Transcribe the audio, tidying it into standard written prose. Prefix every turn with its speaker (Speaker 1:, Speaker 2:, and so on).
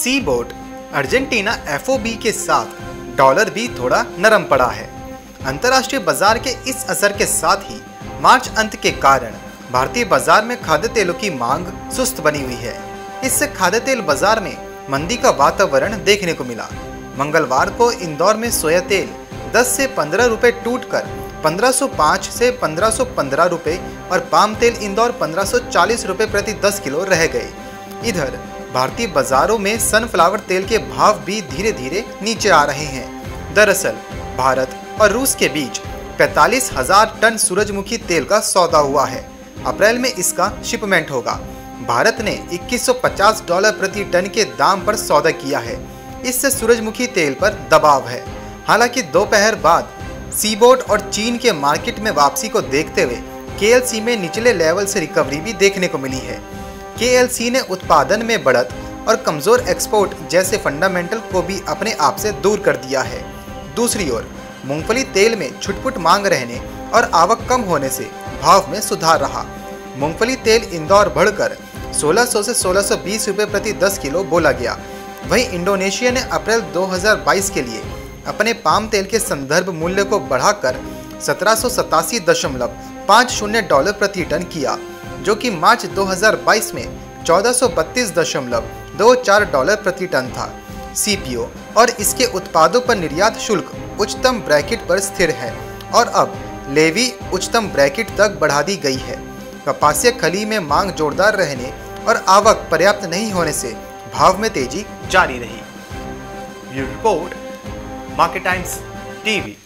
Speaker 1: सी boat Argentina FOB के साथ dollar भी थोड़ा नरम पड़ा है। अंतर्राष्ट्रीय बाजार के इस असर के साथ ही मार्च अंत के कारण भारतीय बाजार में खाद्य तेलों की मांग सुस्त बनी हुई है। इससे खाद्य तेल बाजार में मंदी का वातावरण देखने को मिला। मंगलवार को इंदौर में सोया तेल 10 से 15 रुपए टूटकर 1505 से 1515 रुपए और पाम तेल इंदौर 1540 रुपए प्रति 10 किलो रह गए। इधर भारतीय बाजारों में सनफ्लावर तेल के भाव भी धीरे धीरे नीचे आ रहे हैं। दरअसल भारत और रूस के बीच 45,000 टन सूरजमुखी तेल का सौदा हुआ है। अप्रैल में इसका शिपमेंट होगा। भारत ने $2150 प्रति टन के दाम पर सौदा किया है। इससे सूरजमुखी तेल पर दबाव है। हालांकि दोपहर बाद सीबोट और चीन के मार्केट में वापसी को देखते हुए KLC में निचले लेवल से रिकवरी भी देखने को मिली है। KLC ने उत्पादन में बढ़त और कमजोर एक्सपोर्ट जैसे फंडामेंटल को भी अपने आप से दूर कर दिया है। दूसरी ओर मूंगफली तेल में छुटपुट मांग रहने और आवक कम होने से भाव में सुधार रहा। मूंगफली तेल इंदौर बढ़कर 1600 से 1620 रुपये प्रति 10 किलो बोला गया। वहीं इंडोनेशिया ने अप्रैल 2022 के लिए अपने पाम तेल के संदर्भ मूल्य को बढ़ाकर $1787.50 प्रति टन किया, जो कि मार्च 2022 में $1432.24 प्रति टन था। CPO और इसके उत्पादों पर निर्यात शुल्क उच्चतम ब्रैकेट पर स्थिर है और अब लेवी उच्चतम ब्रैकेट तक बढ़ा दी गई है। कपासिया खली में मांग जोरदार रहने और आवक पर्याप्त नहीं होने से भाव में तेजी जारी रही। Bureau report, Market Times TV।